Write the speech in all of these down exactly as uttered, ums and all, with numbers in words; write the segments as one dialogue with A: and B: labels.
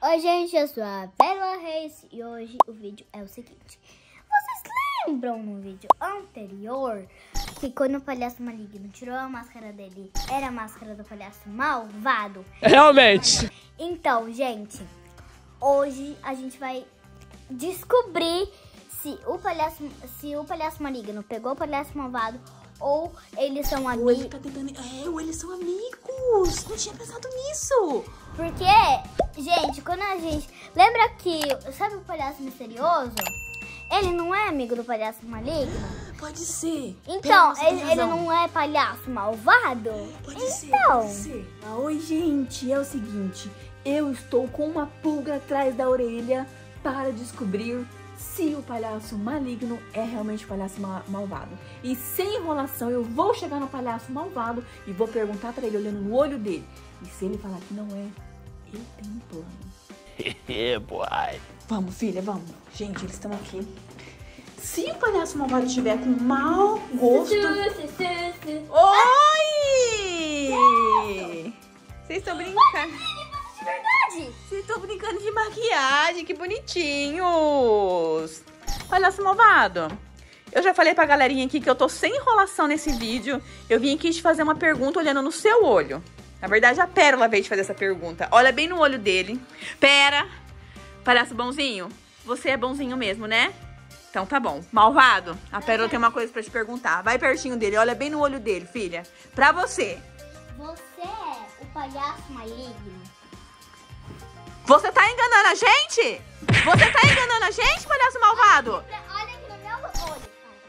A: Oi gente, eu sou a Pérola Reis e hoje o vídeo é o seguinte. Vocês lembram no vídeo anterior que quando o palhaço maligno tirou a máscara dele, era a máscara do palhaço malvado?
B: Realmente.
A: Então, gente, hoje a gente vai descobrir se o palhaço, se o palhaço maligno pegou o palhaço malvado ou eles são amigos.
C: Ou ele tá tentando... É, ou eles são amigos. Não tinha pensado nisso.
A: Porque, gente, quando a gente... Lembra que... Sabe o palhaço misterioso? Ele não é amigo do palhaço maligno?
C: Pode ser.
A: Então,
C: Pera,
A: ele, ele não é palhaço malvado?
C: Pode ser,
A: então.
C: pode ser. Ah, oi, gente. É o seguinte. Eu estou com uma pulga atrás da orelha para descobrir se o palhaço maligno é realmente o palhaço ma malvado. E sem enrolação, eu vou chegar no palhaço malvado e vou perguntar para ele, olhando no olho dele. E se ele falar que não é, eu tenho um plano.
B: Yeah, boy.
C: Vamos, filha, vamos. Gente, eles estão aqui. Se o palhaço malvado estiver com mau gosto... Oi! Vocês estão brincando?
A: De verdade?
C: Vocês estão brincando de maquiagem, que bonitinhos! Palhaço malvado, eu já falei pra galerinha aqui que eu tô sem enrolação nesse vídeo. Eu vim aqui te fazer uma pergunta olhando no seu olho. Na verdade, a Pérola veio te fazer essa pergunta. Olha bem no olho dele. Pera, palhaço bonzinho, você é bonzinho mesmo, né? Então tá bom. Malvado, a Pérola tem uma coisa pra te perguntar. Vai pertinho dele, olha bem no olho dele, filha. Pra você.
A: Você é o palhaço maligno?
C: Você tá enganando a gente? Você tá enganando a gente, palhaço malvado?
A: Olha aqui no meu olho.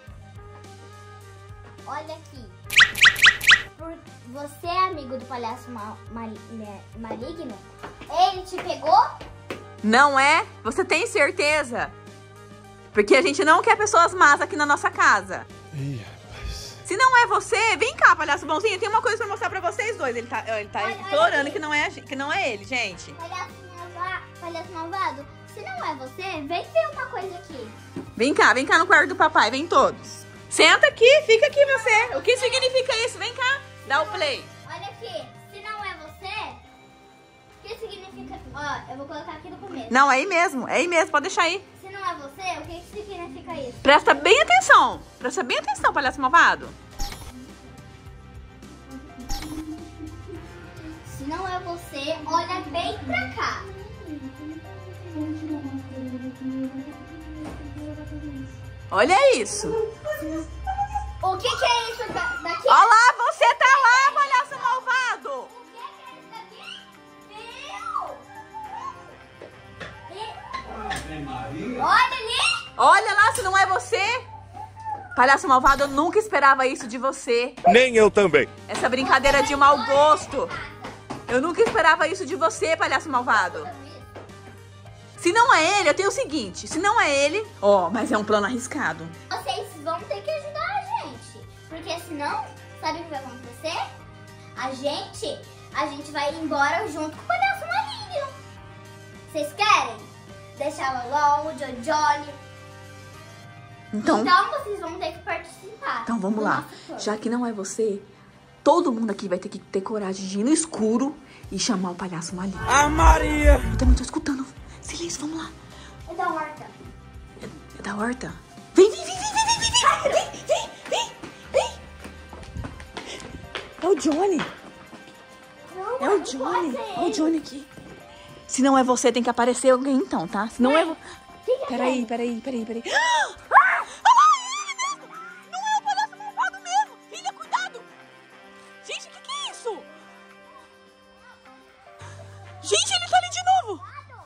A: Olha aqui. Por você é amigo do palhaço mal, mal, maligno? Ele te pegou?
C: Não é? Você tem certeza? Porque a gente não quer pessoas más aqui na nossa casa.
B: Ih, rapaz.
C: Se não é você, vem cá, palhaço bonzinho. Tem uma coisa pra mostrar pra vocês dois. Ele tá, ele tá
A: Olha,
C: implorando
A: olha
C: que não, é, a gente- que não é ele, gente.
A: Palhaço, malva, palhaço malvado, se não é você, vem ver uma coisa aqui.
C: Vem cá, vem cá no quarto do papai. Vem todos. Senta aqui, fica aqui você. O que significa isso? Vem cá, dá o play.
A: Olha aqui, se não é você, o que significa... Ó, eu vou colocar aqui no começo.
C: Não, é aí mesmo. É aí mesmo, pode deixar aí.
A: Se não é você, o que significa isso?
C: Presta bem atenção. Presta bem atenção, palhaço malvado.
A: Se não é você, olha bem pra cá.
C: Olha isso.
A: O que que é isso da- daqui?
C: Olha lá, você tá lá, palhaço malvado.
A: O que que é isso daqui? Viu? E- Olha ali.
C: Olha lá, se não é você. Palhaço malvado, eu nunca esperava isso de você.
B: Nem eu também.
C: Essa brincadeira de mau gosto. Eu nunca esperava isso de você, palhaço malvado. Se não é ele, eu tenho o seguinte. Se não é ele... Ó, oh, mas é um plano arriscado.
A: Vocês vão ter que ajudar a gente. Porque senão, sabe o que vai acontecer? A gente, a gente vai embora junto com o palhaço maligno. Vocês querem? Deixar o Lolo, o Johnny.
C: Então,
A: Então vocês vão ter que participar.
C: então vamos
A: do
C: lá.
A: nosso plano.
C: Já que não é você, todo mundo aqui vai ter que ter coragem de ir no escuro e chamar o palhaço maligno.
B: A Maria.
C: Eu também tô escutando. Silêncio, vamos lá.
A: É da horta.
C: É da horta? Vem, vem, vem, vem, vem, vem, vem, vem, vem, vem, vem. É o Johnny.
A: Não,
C: É o
A: não
C: Johnny.
A: pode ser
C: É o
A: ele.
C: Johnny aqui. Se não é você, tem que aparecer alguém então, tá? Se não é você...
A: Quem que é
C: Peraí,
A: ele?
C: peraí, peraí, peraí. Ah! Olha lá, é ele mesmo! Não é o palhaço malvado mesmo! Filha, cuidado! Gente, o que, que é isso? Gente, ele tá ali de novo!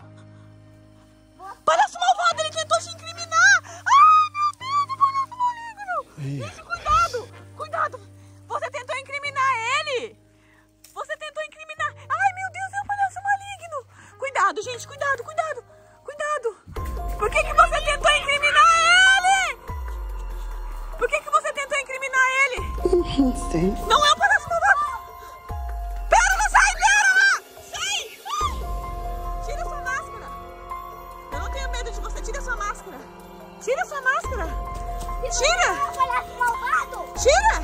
C: Palhaço malvado, ele tentou te incriminar! Ai, meu Deus, o palhaço maligno! Gente, cuidado! Cuidado! Você tentou incriminar ele! Você tentou incriminar... Ai, meu Deus, é o palhaço maligno! Cuidado, gente, cuidado, cuidado! Cuidado! Por que que você tentou incriminar ele? Por que que você tentou incriminar ele?
B: Não sei.
C: Não é o palhaço malvado! Pérola, sai, Pérola! Sai! Tira sua máscara! Eu não tenho medo de você, tira sua máscara! Tira sua máscara! Tira!
A: É o palhaço malvado.
C: Tira!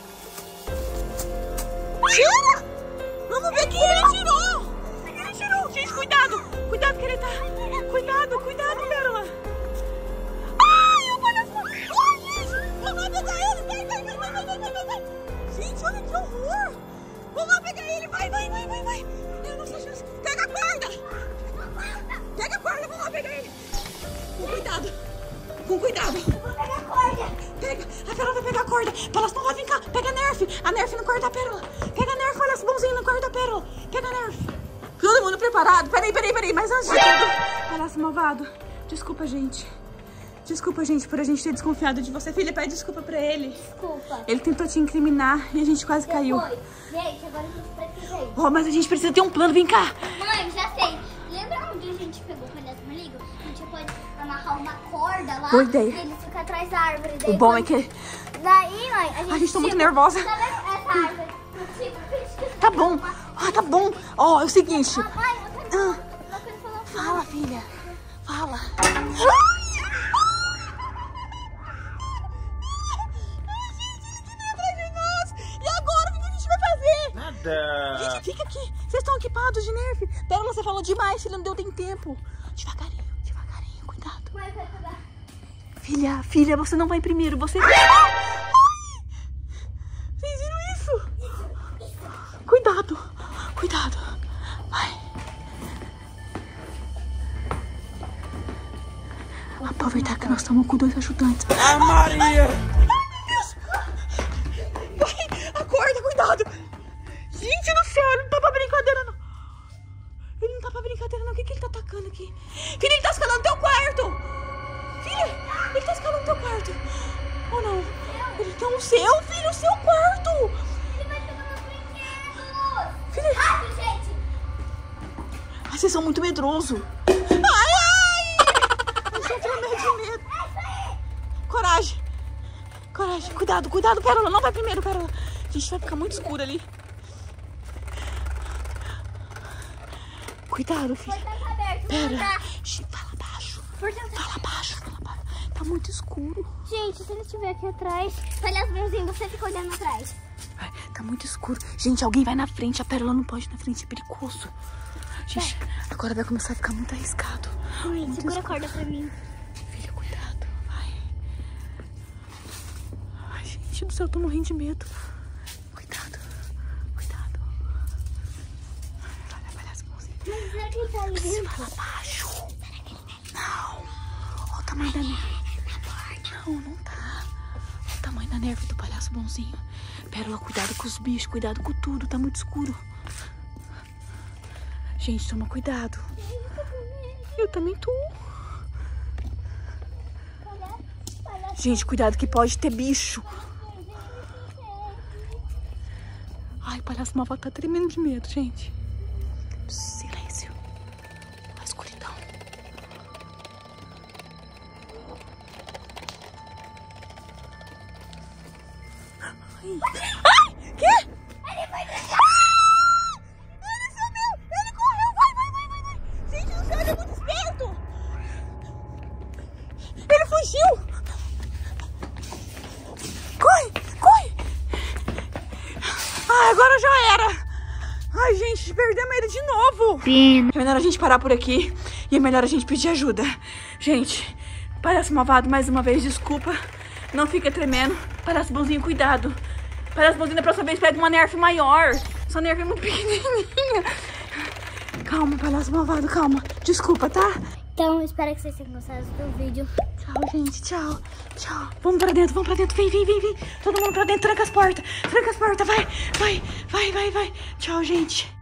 C: Tira! Vamos ver quem ele tirou! O que ele tirou? vai, vai, vai, vai. Eu não sei se... Pega a corda. Pega a corda, vamos lá pegar ele. Com cuidado. Com cuidado.
A: Vou pegar a corda.
C: Pega. A Pérola vai pegar a corda. Pérola, não vai vir cá. Pega a Nerf. A Nerf no quarto da Pérola. Pega a Nerf, olha esse bonzinho no quarto da Pérola. Pega a Nerf. Todo mundo preparado? Peraí, peraí, peraí. Mas antes de tudo... Palhaço malvado. Desculpa, gente. Desculpa, gente, por a gente ter desconfiado de você. Filha, pede desculpa pra ele.
A: Desculpa.
C: Ele tentou te incriminar e a gente quase
A: Depois.
C: caiu.
A: Gente, agora a gente precisa ir.
C: Oh, mas a gente precisa ter um plano. Vem cá.
A: Mãe, já sei. Lembra onde a gente pegou o palhaço maligno? A gente pode amarrar uma corda lá.
C: Boa ideia.
A: E ele fica atrás da árvore. Daí
C: O bom
A: quando...
C: é que...
A: Daí, mãe, a gente...
C: A gente tá muito
A: tipo,
C: nervosa.
A: Tá vendo essa árvore? Tipo, a gente...
C: Tá bom. Ah, tá bom. Ó, oh, é o seguinte.
A: Mãe, eu quero
C: Ah.
A: falar, eu quero falar um
C: Fala, filha. Fala.
B: Nada.
C: Gente, fica aqui. Vocês estão equipados de Nerf? Pérola, você falou demais, filha. Não deu nem tempo. Devagarinho, devagarinho. Cuidado.
A: Mãe, eu quero pegar.
C: Filha, filha, você não vai primeiro. Você... Ai! Vocês viram isso? Cuidado. Cuidado. Vai. Aproveitar que nós estamos com dois ajudantes.
B: A Maria.
C: Acorda, cuidado! Gente do céu, ele não tá pra brincadeira, não. Ele não tá pra brincadeira, não. O que, que ele tá atacando aqui? Filha, ele tá escalando teu quarto! Filha, ele tá escalando teu quarto. Ou não? Ele tá o seu, filho, o seu quarto!
A: Ele vai pegar meus brinquedos.
C: Filha...
A: Rápido, gente.
C: Ai, vocês são muito medrosos. Ai, ai! Eu estou tremendo de medo. Coragem. Coragem. Cuidado, cuidado, Pérola. Não vai primeiro, Pérola. A gente vai ficar muito escuro ali. Cuidado, filho.
A: Porta tá aberta.
C: Pera.
A: Tá.
C: Shhh, fala baixo.
A: Porta tá...
C: Fala baixo, fala baixo. Tá muito escuro.
A: Gente, se ele estiver aqui atrás, palhaço bonzinho, você fica olhando atrás.
C: Ai, tá muito escuro. Gente, alguém vai na frente. A Pérola não pode ir na frente, é perigoso. Gente, agora vai começar a ficar muito arriscado.
A: Mãe,
C: Muito
A: segura a
C: escuro.
A: corda pra mim.
C: Filha, cuidado. Vai. Ai, gente do céu, eu tô morrendo de medo. Cuidado. Cuidado. Olha, palhaço bonzinho.
A: Mas será que ele tá ali dentro?
C: Fala baixo. Não. Olha o tamanho da neve. Não, não tá. Olha o tamanho da neve do palhaço bonzinho. Pérola, cuidado com os bichos, cuidado com tudo. Tá muito escuro. Gente, toma cuidado. Eu também tô. Gente, cuidado que pode ter bicho. Ai, o palhaço malvado tá tremendo de medo, gente. Silêncio. A escuridão. Ai. Ai! Quê?
A: Ele vai deixar.
C: Ele sumiu! Ele correu! Vai, vai, vai, vai, vai! Gente do céu, ele é muito esperto! Ele fugiu! Corre! Corre! Ai, agora já era! Ai, gente, perdemos ele de novo!
A: Pena.
C: É melhor a gente parar por aqui e é melhor a gente pedir ajuda. Gente, palhaço malvado, mais uma vez, desculpa. Não fica tremendo. Palhaço bonzinho, cuidado. Palhaço bonzinho, da próxima vez pega uma Nerf maior. Sua Nerf é muito pequenininha. Calma, palhaço malvado, calma. Desculpa, tá?
A: Então, espero que vocês tenham gostado do vídeo.
C: Tchau, gente, tchau. Tchau. Vamos pra dentro, vamos pra dentro. Vem, vem, vem, vem. Todo mundo pra dentro, tranca as portas. Tranca as portas, vai, vai, vai, vai, vai. Tchau, gente.